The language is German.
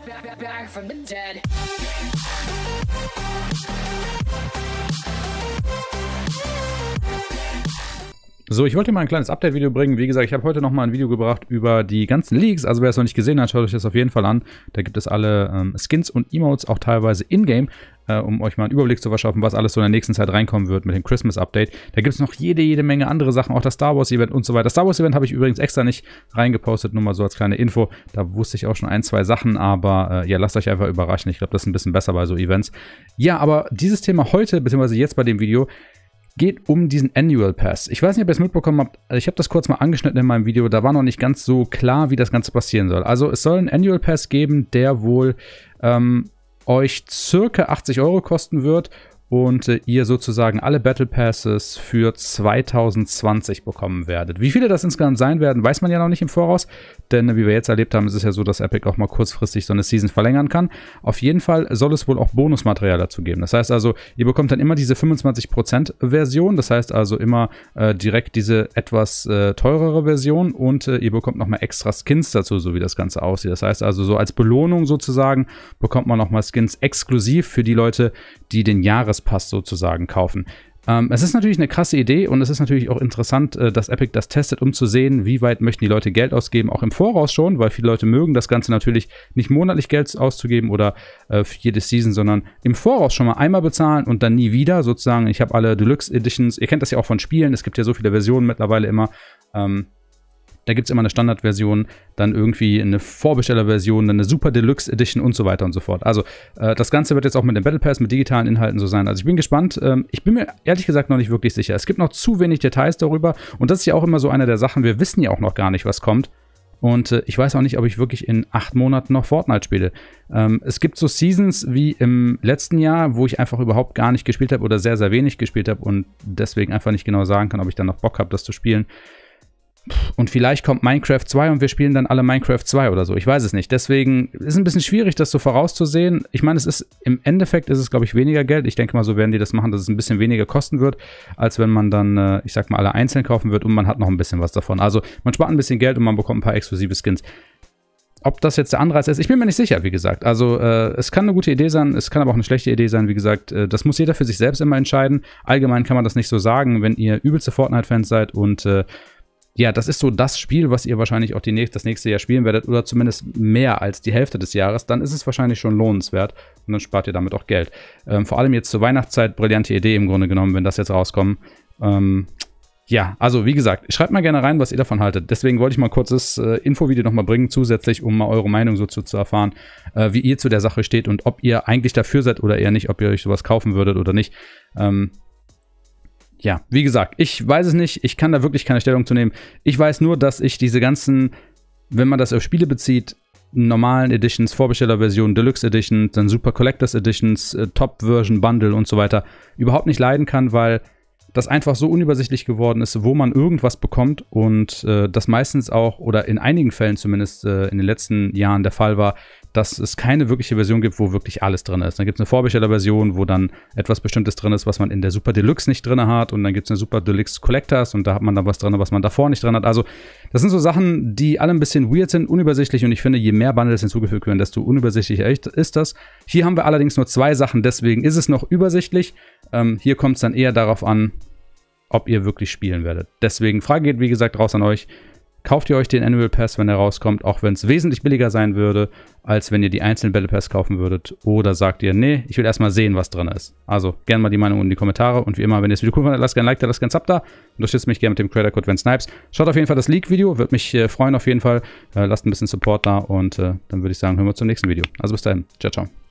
back from the dead. So, ich wollte mal ein kleines Update-Video bringen. Wie gesagt, ich habe heute nochmal ein Video gebracht über die ganzen Leaks. Also wer es noch nicht gesehen hat, schaut euch das auf jeden Fall an. Da gibt es alle Skins und Emotes, auch teilweise in-game, um euch mal einen Überblick zu verschaffen, was alles so in der nächsten Zeit reinkommen wird mit dem Christmas-Update. Da gibt es noch jede Menge andere Sachen, auch das Star Wars-Event und so weiter. Das Star Wars-Event habe ich übrigens extra nicht reingepostet, nur mal so als kleine Info. Da wusste ich auch schon ein, zwei Sachen, aber ja, lasst euch einfach überraschen. Ich glaube, das ist ein bisschen besser bei so Events. Ja, aber dieses Thema heute, beziehungsweise jetzt bei dem Video, geht um diesen Annual Pass. Ich weiß nicht, ob ihr es mitbekommen habt, ich habe das kurz mal angeschnitten in meinem Video, da war noch nicht ganz so klar, wie das Ganze passieren soll. Also es soll einen Annual Pass geben, der wohl euch circa 80 € kosten wird und ihr sozusagen alle Battle Passes für 2020 bekommen werdet. Wie viele das insgesamt sein werden, weiß man ja noch nicht im Voraus, denn wie wir jetzt erlebt haben, ist es ja so, dass Epic auch mal kurzfristig so eine Season verlängern kann. Auf jeden Fall soll es wohl auch Bonusmaterial dazu geben. Das heißt also, ihr bekommt dann immer diese 25% Version, das heißt also immer direkt diese etwas teurere Version und ihr bekommt nochmal extra Skins dazu, so wie das Ganze aussieht. Das heißt also, so als Belohnung sozusagen bekommt man nochmal Skins exklusiv für die Leute, die den Jahrespass sozusagen kaufen. Es ist natürlich eine krasse Idee und es ist natürlich auch interessant, dass Epic das testet, um zu sehen, wie weit möchten die Leute Geld ausgeben, auch im Voraus schon, weil viele Leute mögen das Ganze natürlich nicht monatlich Geld auszugeben oder für jede Season, sondern im Voraus schon mal einmal bezahlen und dann nie wieder sozusagen. Ich habe alle Deluxe Editions, ihr kennt das ja auch von Spielen, es gibt ja so viele Versionen mittlerweile immer. Da gibt es immer eine Standardversion, dann irgendwie eine Vorbestellerversion, dann eine Super Deluxe Edition und so weiter und so fort. Also das Ganze wird jetzt auch mit dem Battle Pass, mit digitalen Inhalten so sein. Also ich bin gespannt. Ich bin mir ehrlich gesagt noch nicht wirklich sicher. Es gibt noch zu wenig Details darüber und das ist ja auch immer so eine der Sachen. Wir wissen ja auch noch gar nicht, was kommt. Und ich weiß auch nicht, ob ich wirklich in 8 Monaten noch Fortnite spiele. Es gibt so Seasons wie im letzten Jahr, wo ich einfach überhaupt gar nicht gespielt habe oder sehr wenig gespielt habe und deswegen einfach nicht genau sagen kann, ob ich dann noch Bock habe, das zu spielen. Und vielleicht kommt Minecraft 2 und wir spielen dann alle Minecraft 2 oder so. Ich weiß es nicht. Deswegen ist es ein bisschen schwierig, das so vorauszusehen. Ich meine, im Endeffekt ist es, glaube ich, weniger Geld. Ich denke mal, so werden die das machen, dass es ein bisschen weniger kosten wird, als wenn man dann, ich sag mal, alle einzeln kaufen wird und man hat noch ein bisschen was davon. Also man spart ein bisschen Geld und man bekommt ein paar exklusive Skins. Ob das jetzt der Anreiz ist, ich bin mir nicht sicher, wie gesagt. Also es kann eine gute Idee sein, es kann aber auch eine schlechte Idee sein, wie gesagt. Das muss jeder für sich selbst immer entscheiden. Allgemein kann man das nicht so sagen, wenn ihr übelste Fortnite-Fans seid und ja, das ist so das Spiel, was ihr wahrscheinlich auch das nächste Jahr spielen werdet oder zumindest mehr als die Hälfte des Jahres, dann ist es wahrscheinlich schon lohnenswert und dann spart ihr damit auch Geld. Vor allem jetzt zur Weihnachtszeit, brillante Idee im Grunde genommen, wenn das jetzt rauskommt. Ja, also wie gesagt, schreibt mal gerne rein, was ihr davon haltet. Deswegen wollte ich mal kurz das Infovideo nochmal bringen, zusätzlich, um mal eure Meinung so zu erfahren, wie ihr zu der Sache steht und ob ihr eigentlich dafür seid oder eher nicht, ob ihr euch sowas kaufen würdet oder nicht. Ja, wie gesagt, ich weiß es nicht, ich kann da wirklich keine Stellung zu nehmen. Ich weiß nur, dass ich diese ganzen, wenn man das auf Spiele bezieht, normalen Editions, Vorbestellerversionen, Deluxe Editions, dann Super Collectors Editions, Top Version Bundle und so weiter überhaupt nicht leiden kann, weil das einfach so unübersichtlich geworden ist, wo man irgendwas bekommt und das meistens auch, oder in einigen Fällen zumindest in den letzten Jahren der Fall war, dass es keine wirkliche Version gibt, wo wirklich alles drin ist. Dann gibt es eine Vorbestellerversion, wo dann etwas Bestimmtes drin ist, was man in der Super Deluxe nicht drin hat und dann gibt es eine Super Deluxe Collectors und da hat man dann was drin, was man davor nicht drin hat. Also das sind so Sachen, die alle ein bisschen weird sind, unübersichtlich und ich finde, je mehr Bundles hinzugefügt werden, desto unübersichtlicher ist das. Hier haben wir allerdings nur 2 Sachen, deswegen ist es noch übersichtlich. Hier kommt es dann eher darauf an, ob ihr wirklich spielen werdet. Deswegen, Frage geht, wie gesagt, raus an euch. Kauft ihr euch den Annual Pass, wenn er rauskommt, auch wenn es wesentlich billiger sein würde, als wenn ihr die einzelnen Battle Pass kaufen würdet? Oder sagt ihr, nee, ich will erstmal sehen, was drin ist? Also, gerne mal die Meinung in die Kommentare. Und wie immer, wenn ihr das Video cool fandet, lasst gerne ein Like da, lasst gerne ein Sub da. Unterstützt mich gerne mit dem Creator Code VenSnipes. Schaut auf jeden Fall das Leak-Video, würde mich freuen auf jeden Fall. Lasst ein bisschen Support da und dann würde ich sagen, hören wir uns zum nächsten Video. Also bis dahin, ciao, ciao.